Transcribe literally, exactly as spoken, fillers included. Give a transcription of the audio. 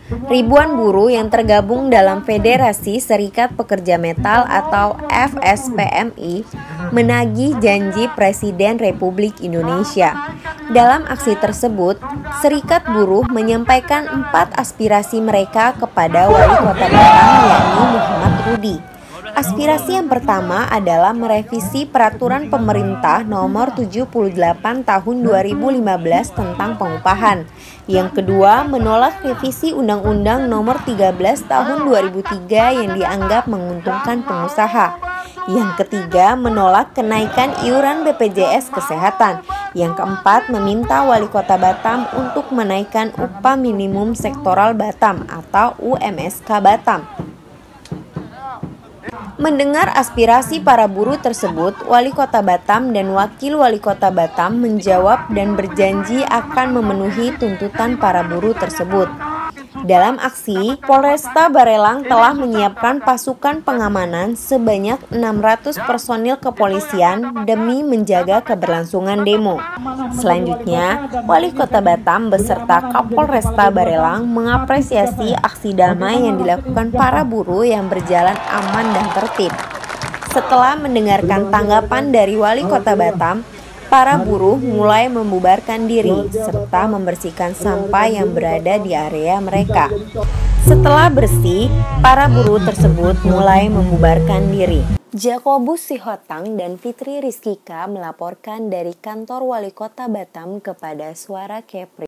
Ribuan buruh yang tergabung dalam Federasi Serikat Pekerja Metal atau F S P M I menagih janji Presiden Republik Indonesia. Dalam aksi tersebut, Serikat Buruh menyampaikan empat aspirasi mereka kepada Wali Kota Batam, yakni Muhammad Rudi. Aspirasi yang pertama adalah merevisi Peraturan Pemerintah Nomor tujuh puluh delapan Tahun dua ribu lima belas tentang pengupahan. Yang kedua, menolak revisi Undang-Undang Nomor tiga belas Tahun dua ribu tiga yang dianggap menguntungkan pengusaha. Yang ketiga, menolak kenaikan iuran B P J S Kesehatan. Yang keempat, meminta Wali Kota Batam untuk menaikkan upah minimum sektoral Batam atau U M S K Batam. Mendengar aspirasi para buruh tersebut, Wali Kota Batam dan Wakil Wali Kota Batam menjawab dan berjanji akan memenuhi tuntutan para buruh tersebut. Dalam aksi, Polresta Barelang telah menyiapkan pasukan pengamanan sebanyak enam ratus personil kepolisian demi menjaga keberlangsungan demo. Selanjutnya, Wali Kota Batam beserta Kapolresta Barelang mengapresiasi aksi damai yang dilakukan para buruh yang berjalan aman dan tertib. Setelah mendengarkan tanggapan dari Wali Kota Batam, para buruh mulai membubarkan diri serta membersihkan sampah yang berada di area mereka. Setelah bersih, para buruh tersebut mulai membubarkan diri. Jakobus Sihotang dan Fitri Rizkika melaporkan dari kantor Wali Kota Batam kepada Suara Kepri.